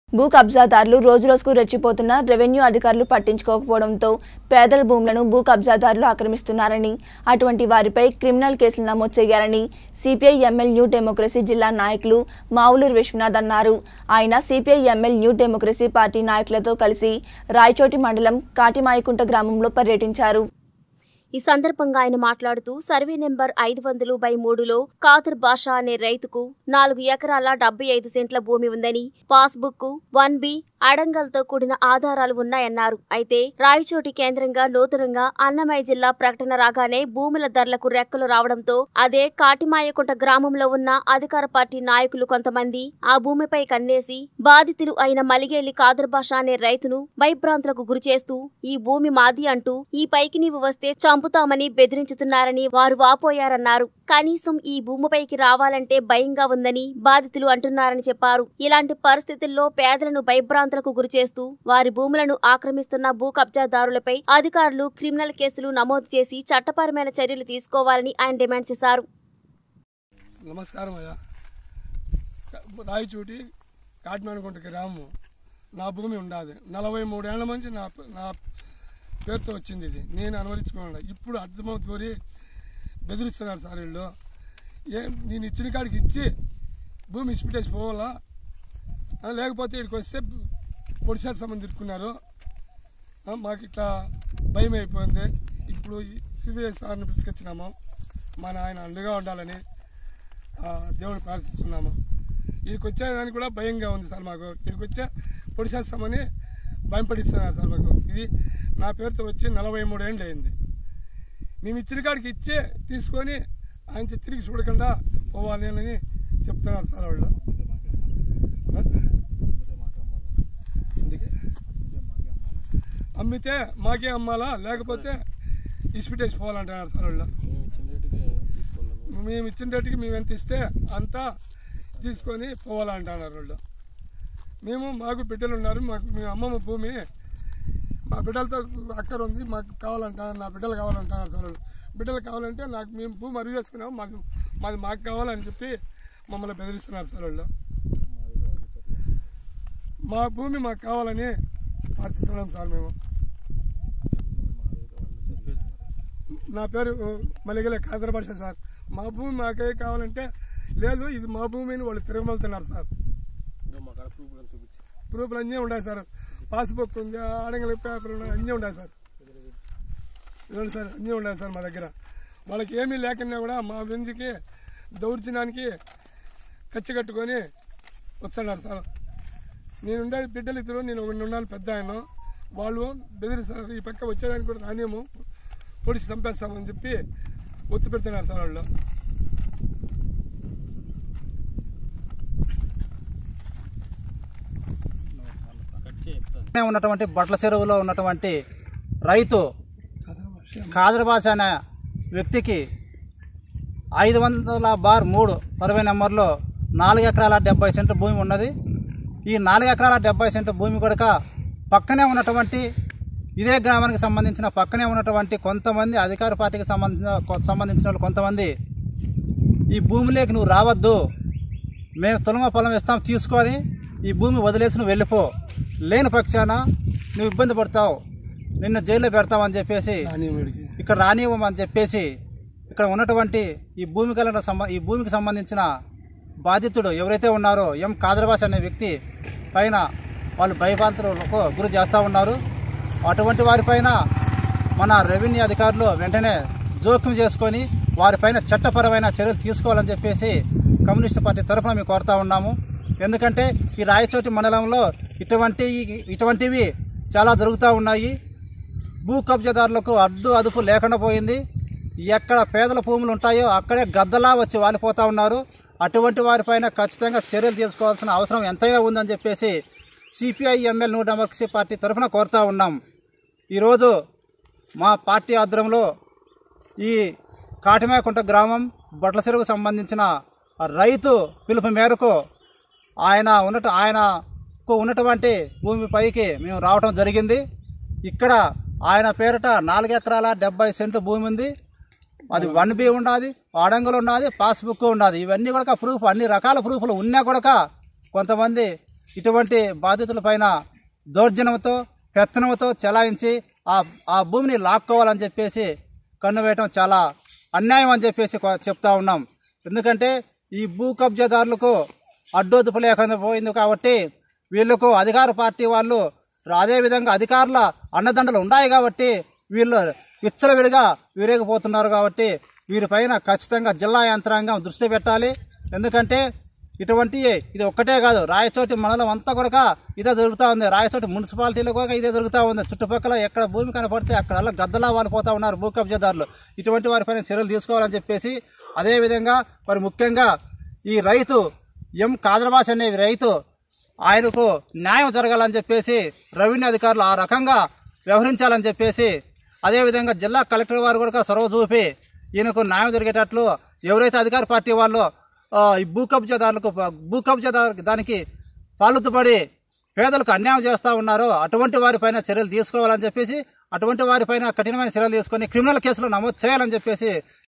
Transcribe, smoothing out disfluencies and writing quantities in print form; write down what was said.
భూ కబ్జాదారులు రోజురోజుకు రెచ్చిపోతున్న రెవెన్యూ అధికారులు పట్టించుకోకపోవడంతో పేదల భూములను భూ కబ్జాదారులు ఆక్రమిస్తున్నారని, అటువంటి వారిపై క్రిమినల్ కేసులు నమోదు చేయాలని సిపిఐ ఎంఎల్ న్యూ డెమోక్రసీ జిల్లా నాయకులు మావులూరు విశ్వనాథ్ అన్నారు. ఆయన CPI ML New Democracy party నాయకులతో కలిసి రాయచోటి మండలం కాటిమాయకుంట గ్రామంలో పర్యటించారు. ఈ సందర్భంగా ఆయన మాట్లాడుతూ సర్వే నెంబర్ 500/3లో కాదర్ బాషా అనే రైతుకు 4 ఎకరాల 75 సెంట్ల భూమి ఉందని, పాస్బుక్ 1B అడంగల్తో కూడిన ఆధారాలు ఉన్నాయన్నారు. అయితే రాయచోటి కేంద్రంగా నూతనంగా అన్నమయ్య జిల్లా ప్రకటన రాగానే భూముల ధరలకు రెక్కలు రావడంతో అదే కాటిమాయకుంట గ్రామంలో ఉన్న అధికార పార్టీ నాయకులు కొంతమంది ఆ భూమిపై కన్నేసి బాధితులు అయిన మలిగేలి కాదర్ బాషా అనే రైతును భయభ్రాంతులకు గురిచేస్తూ ఈ భూమి మాది అంటూ ఈ పైకి నీవు వస్తే చంపుతామని బెదిరించుతున్నారని వారు వాపోయారన్నారు. కనీసం ఈ భూమిపైకి రావాలంటే భయంగా ఉందని బాధితులు అంటున్నారని చెప్పారు. ఇలాంటి పరిస్థితుల్లో పేదలను భయభ్రాంతులకు గురిచేస్తూ వారి భూములను ఆక్రమిస్తున్న భూ కబ్జాదారులపై అధికారులు క్రిమినల్ కేసులు నమోదు చేసి చట్టపరమైన చర్యలు తీసుకోవాలని ఆయన డిమాండ్ చేశారు. నమస్కారం అయ్యా. రాయచోటి కాటిమాయకుంట గ్రామం నా భూమి ఉండాది. 43 ఏళ్ల నుంచి నా పేరుతో వచ్చింది. ఇది నేను అనుమతించుకున్నాను. ఇప్పుడు అర్థమవుతుంది బెదిరిస్తున్నారు సార్ వీళ్ళు. నేను ఇచ్చిన కాడికి ఇచ్చి భూమి ఇచ్చిపెట్టేసి పోవాలా, లేకపోతే ఇక్కడికి వస్తే పొడిశాల సంబంధం తిరుక్కున్నారు. మాకు ఇట్లా భయం అయిపోయింది. ఇప్పుడు సిబిఐ సార్ని పిలుచుకొచ్చినాము. మన ఆయన అండగా ఉండాలని దేవుని ప్రార్థిస్తున్నాము. ఇక్కడికి వచ్చేదానికి కూడా భయంగా ఉంది సార్. మాకు ఇక్కడికి వచ్చే పొడిశాస్తామని భయం పడిస్తున్నారు సార్. మాకు ఇది నా పేరుతో వచ్చి 43 ఏళ్ళు అయింది. మేము ఇచ్చిన కాడికి ఇచ్చే తీసుకొని ఆయన తిరిగి చూడకుండా పోవాలి అని చెప్తున్నారు సార్ వాళ్ళు. అందుకే అమ్మితే మాకే అమ్మాలా, లేకపోతే ఇసిపెట్టేసి పోవాలంటున్నారు సార్ వాళ్ళు. మేము ఇచ్చిన రేటుకి మేము ఎంత ఇస్తే అంతా తీసుకొని పోవాలంటున్నారు వాళ్ళు. మాకు బిడ్డలు ఉన్నారు. మీ అమ్మమ్మ భూమి మా బిడ్డలతో అక్కర ఉంది, మాకు కావాలంటున్నారు. నా బిడ్డలు కావాలంటున్నారు సార్. బిడ్డలు కావాలంటే మేము భూమి అరుగు చేసుకున్నాము, మాది మాకు కావాలని చెప్పి మమ్మల్ని బెదిరిస్తున్నారు సార్ వాళ్ళు. మా భూమి మాకు కావాలని ప్రార్థిస్తున్నాం సార్. మేము నా పేరు మలిగేలి కాదర్ బాషా సార్. మా భూమి మాకే కావాలంటే లేదు, ఇది మా భూమిని వాళ్ళు తిరగమలుతున్నారు సార్. ప్రూఫ్లు అన్నీ ఉన్నాయి సార్. పాస్బుక్ ఉంది, ఆడంగల పేపర్ ఉన్నాయి, అన్నీ ఉన్నాయి సార్. ఇదండి సార్, అన్నీ ఉన్నాయి సార్ మా దగ్గర. వాళ్ళకి ఏమీ లేకుండా కూడా మా వెంజికి దౌర్జన్యానికి ఖర్చు కట్టుకొని వస్తున్నారు సార్. నేనుండే బిడ్డలు ఇద్దరు, నేను ఒకటి ఉన్నాను పెద్ద ఆయన. వాళ్ళు బెదిరిస్తారు. ఈ పక్క వచ్చేదానికి కూడా రానేమో, పొడిచి చంపేస్తామని చెప్పి ఒత్తి పెడుతున్నారు సార్ వాళ్ళు. ఉన్నటువంటి బట్ల చెరువులో ఉన్నటువంటి రైతు కాదర్ బాషా అనే వ్యక్తికి 500/3 సర్వే నెంబర్లో 4 ఎకరాల 70 సెంట్ల భూమి ఉన్నది. ఈ 4 ఎకరాల 70 సెంట్ల భూమి కూడా పక్కనే ఉన్నటువంటి ఇదే గ్రామానికి సంబంధించిన పక్కనే ఉన్నటువంటి కొంతమంది అధికార పార్టీకి సంబంధించిన వాళ్ళు కొంతమంది ఈ భూమిలోకి నువ్వు రావద్దు, మేము తులమ పొలం ఇస్తాం తీసుకొని ఈ భూమి వదిలేసి నువ్వు వెళ్ళిపో, లేని పక్షాన నువ్వు ఇబ్బంది పడతావు, నిన్ను జైల్లో పెడతామని చెప్పేసి, ఇక్కడ రానివ్వమని చెప్పేసి ఇక్కడ ఉన్నటువంటి ఈ భూమికి సంబంధించిన బాధితుడు ఎవరైతే ఉన్నారో కాదర్ బాషా అనే వ్యక్తి పైన వాళ్ళు భయభ్రాంతులకు గురి చేస్తూ ఉన్నారు. అటువంటి వారిపైన మన రెవెన్యూ అధికారులు వెంటనే జోక్యం చేసుకొని వారిపైన చట్టపరమైన చర్యలు తీసుకోవాలని చెప్పేసి కమ్యూనిస్టు పార్టీ తరఫున మేము కోరుతా ఉన్నాము. ఎందుకంటే ఈ రాయచోటి మండలంలో ఇటువంటివి చాలా జరుగుతూ ఉన్నాయి. భూ కబ్జాదారులకు అదుపు లేకుండా పోయింది. ఎక్కడ పేదల భూములు ఉంటాయో అక్కడే గద్దలా వచ్చి వాలిపోతూ ఉన్నారు. అటువంటి వారిపైన ఖచ్చితంగా చర్యలు తీసుకోవాల్సిన అవసరం ఎంతైనా ఉందని చెప్పేసి CPI ML New Democracy party తరఫున కోరుతూ ఉన్నాం. ఈరోజు మా పార్టీ ఆధ్వర్యంలో ఈ కాటిమాయకుంట గ్రామం బట్ల చెరువుకు సంబంధించిన రైతు పిలుపు మేరకు ఆయనకు ఉన్నటువంటి భూమిపైకి మేము రావడం జరిగింది. ఇక్కడ ఆయన పేరిట 4 ఎకరాల 70 సెంట్లు భూమి ఉంది. అది 1B ఉన్నది, ఆడంగులు ఉన్నది, పాస్బుక్ ఉన్నది. ఇవన్నీ కూడా ప్రూఫ్, అన్ని రకాల ప్రూఫ్లు ఉన్నా కూడా కొంతమంది ఇటువంటి బాధితులపైన దౌర్జన్యంతో పెత్తనంతో చెలాయించి ఆ భూమిని లాక్కోవాలని చెప్పేసి కన్నువేయటం చాలా అన్యాయం అని చెప్పేసి చెప్తా ఉన్నాం. ఎందుకంటే ఈ భూ కబ్జాదారులకు అడ్డొదుపు లేకుండా పోయింది కాబట్టి వీళ్లకు అధికార పార్టీ వాళ్ళు అదేవిధంగా అధికారుల అండదండలు ఉన్నాయి కాబట్టి వీళ్ళు విచ్చలవిడిగా విరేగిపోతున్నారు. కాబట్టి వీరిపైన ఖచ్చితంగా జిల్లా యంత్రాంగం దృష్టి పెట్టాలి. ఎందుకంటే ఇది ఒక్కటే కాదు, రాయచోటి మండలం అంతా కూడా ఇదే జరుగుతూ ఉంది. రాయచోటి మున్సిపాలిటీలో కూడా ఇదే జరుగుతూ ఉంది. చుట్టుపక్కల ఎక్కడ భూమి కనపడితే అక్కడ గద్దలా వాలిపోతూ ఉన్నారు భూ కబ్జాదారులు. ఇటువంటి వారిపైన చర్యలు తీసుకోవాలని చెప్పేసి, అదేవిధంగా మరి ముఖ్యంగా ఈ రైతు కాదర్బాస్ అనే రైతు ఆయనకు న్యాయం జరగాలని చెప్పేసి రెవెన్యూ అధికారులు ఆ రకంగా వ్యవహరించాలని చెప్పేసి, అదేవిధంగా జిల్లా కలెక్టర్ వారు కూడా చొరవ చూపి ఈయనకు న్యాయం జరిగేటట్లు ఎవరైతే అధికార పార్టీ వాళ్ళు ఈ భూ కబ్జాదారులకు దానికి పాలుతుపడి పేదలకు అన్యాయం చేస్తూ ఉన్నారో అటువంటి వారిపైన చర్యలు తీసుకోవాలని చెప్పేసి, అటువంటి వారిపైన కఠినమైన చర్యలు తీసుకొని క్రిమినల్ కేసులు నమోదు చేయాలని చెప్పేసి